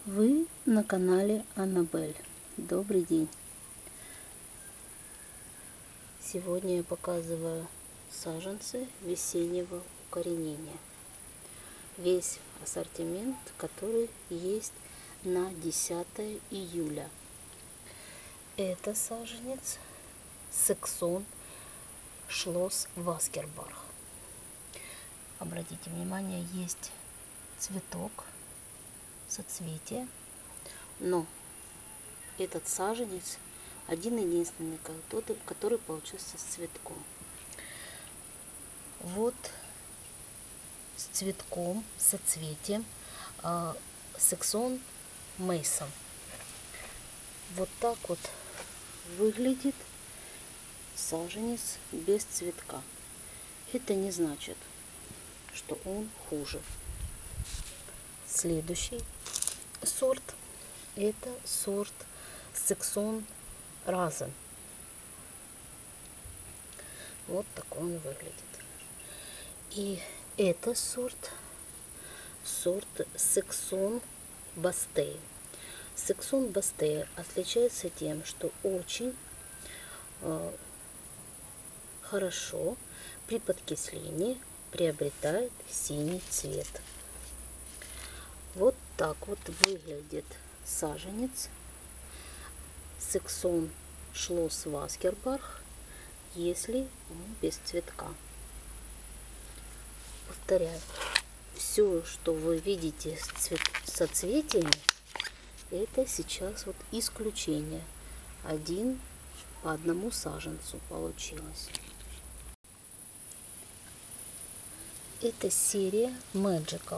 Вы на канале Аннабель. Добрый день. Сегодня я показываю саженцы весеннего укоренения. Весь ассортимент, который есть на 10 июля. Это саженец Саксон Шлосс Васкербах. Обратите внимание, есть цветок, соцветие, но этот саженец один-единственный, который получился с цветком. Вот с цветком, соцветием Саксон Мейсон. Вот так вот выглядит саженец без цветка. Это не значит, что он хуже. Следующий сорт — это сорт Саксон Разен. Вот такой он выглядит. И это сорт Саксон Бастей. Саксон Бастей отличается тем, что очень хорошо при подкислении приобретает синий цвет. Вот так вот выглядит саженец Саксон Шлосс Васкербах, если он без цветка. Повторяю, все, что вы видите с соцветиями, это сейчас вот исключение. Один по одному саженцу получилось. Это серия Magical.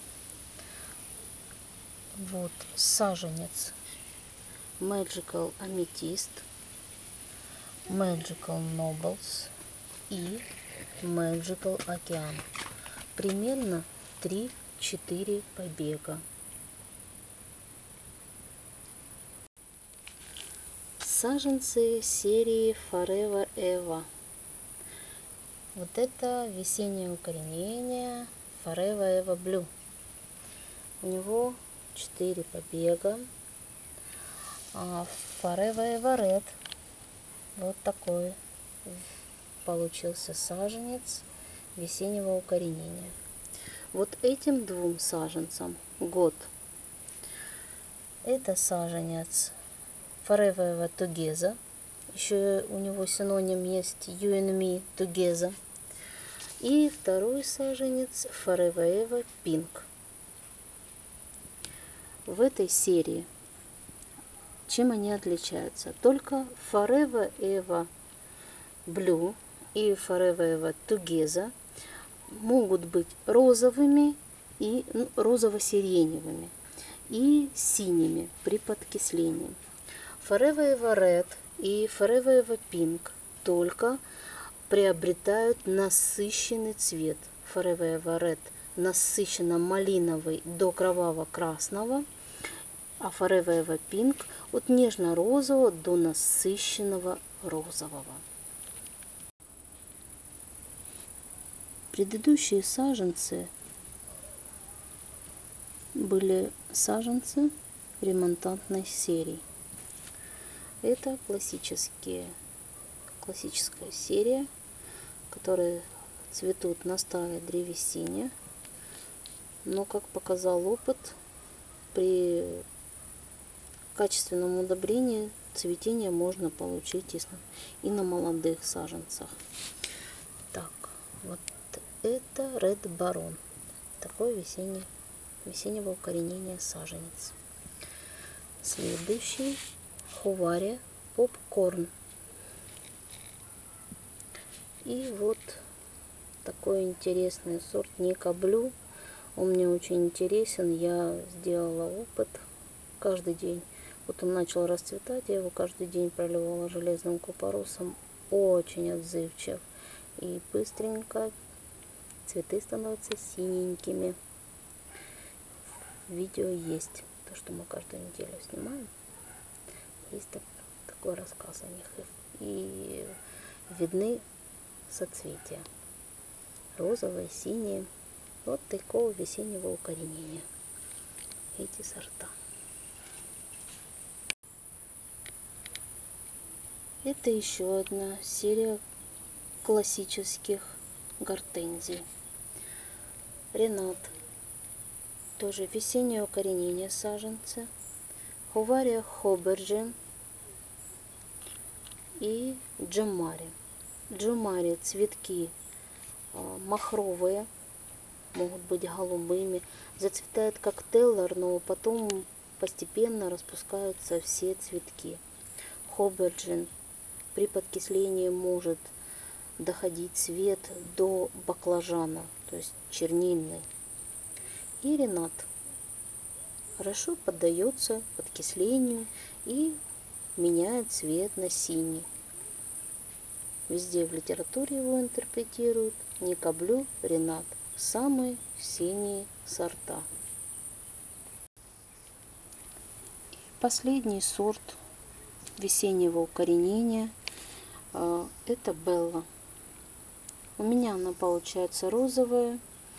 Вот саженец Magical Amethyst, Magical Nobles и Magical Океан. Примерно 3-4 побега. Саженцы серии Forever Eva. Вот это весеннее укоренение Forever Eva Blue. У него 4 побега. Forever Eva Red. Вот такой получился саженец весеннего укоренения. Вот этим двум саженцам год. Это саженец Forever Eva Together. Еще у него синоним есть You and Me Together. И второй саженец Forever Eva Pink. В этой серии чем они отличаются? Только Forever Eva Blue и Forever Eva Together могут быть розовыми и розово-сиреневыми и синими при подкислении. Forever Eva Red и Forever Eva Pink только приобретают насыщенный цвет. Forever Eva Red насыщенно малиновый до кроваво-красного, а Forever Eva Pink от нежно-розового до насыщенного розового. Предыдущие саженцы были саженцы ремонтантной серии. Это классическая серия, которые цветут на старой древесине, но, как показал опыт, при качественном удобрении цветение можно получить и на молодых саженцах. Так, вот это Red Baron, такой весеннего укоренения саженец. Следующий Хувария Попкорн. И вот такой интересный сорт Ника Блю. Он мне очень интересен. Я сделала опыт каждый день. Вот он начал расцветать, я его каждый день проливала железным купоросом. Очень отзывчив. И быстренько цветы становятся синенькими. Видео есть. То, что мы каждую неделю снимаем. Есть такой рассказ о них. И видны соцветия. Розовые, синие. Вот такого весеннего укоренения. Эти сорта. Это еще одна серия классических гортензий. Ренат. Тоже весеннее укоренение саженцы. Хувария хоберджин и джамари. Джамари цветки махровые, могут быть голубыми. Зацветает как теллер, но потом постепенно распускаются все цветки. Хоберджин при подкислении может доходить цвет до баклажана, то есть чернильный. И ренат хорошо поддается подкислению и меняет цвет на синий. Везде в литературе его интерпретируют Ника Блю, ренат. Самые синие сорта. Последний сорт весеннего укоренения это Белла. У меня она получается розовая.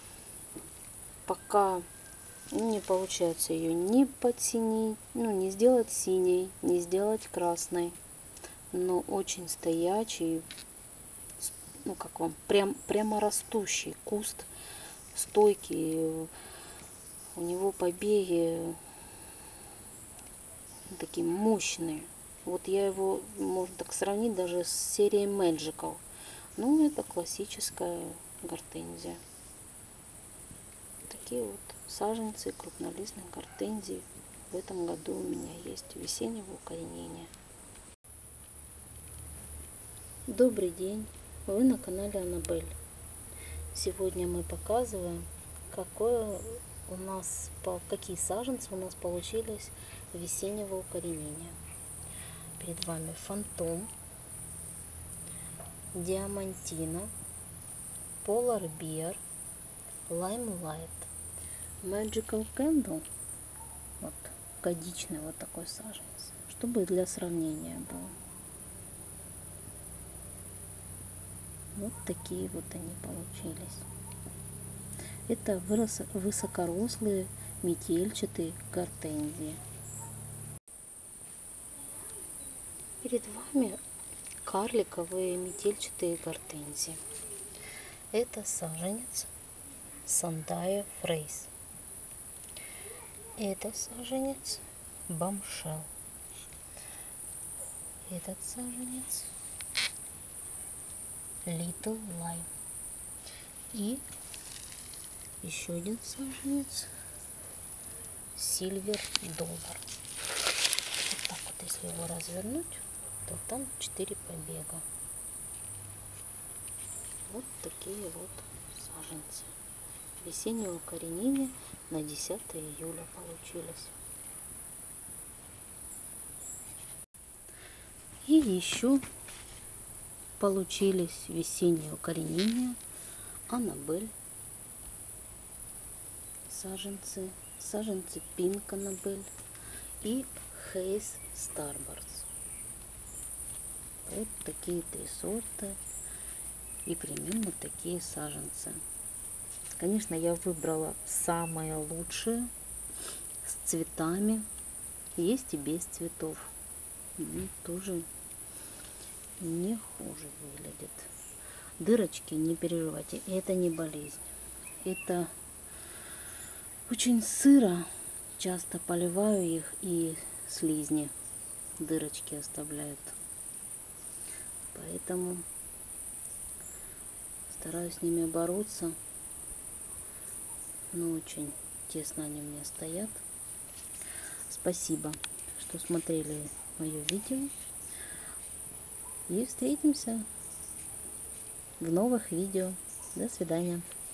Пока не получается ее ни подсинить, не сделать синей, не сделать красной. Но очень стоячий, как вам, прямо растущий куст, стойкий. У него побеги такие мощные. Вот я его, можно так сравнить, даже с серией Мэджиков. Ну, это классическая гортензия. Такие вот саженцы крупнолистных гортензий в этом году у меня есть весеннего укоренения. Добрый день! Вы на канале Аннабель. Сегодня мы показываем, какие саженцы у нас получились весеннего укоренения. Перед вами Фантом, Диамантина, Polar Bear, Limelight, Magical Candle. Вот годичный вот такой саженец, чтобы для сравнения было. Вот такие вот они получились. Это высокорослые метельчатые гортензии. Перед вами карликовые метельчатые гортензии. Это саженец Сандая Фрейс. Это саженец Бомшел. Этот саженец Little Lime. И еще один саженец Silver Dollar. Вот так вот, если его развернуть, то там 4 побега. Вот такие вот саженцы. Весеннее укоренение на 10 июля получились. И еще получились весеннее укоренение Аннабель. Саженцы Пинк Аннабель и Хейс Старбардс. Вот такие 3 сорта и примерно такие саженцы. Конечно, я выбрала самые лучшие с цветами. Есть и без цветов. Тоже не хуже выглядит. Дырочки, не переживайте, это не болезнь. Это очень сыро. Часто поливаю их, и слизни дырочки оставляют. Поэтому стараюсь с ними бороться. Но очень тесно они у меня стоят. Спасибо, что смотрели мое видео. И встретимся в новых видео. До свидания.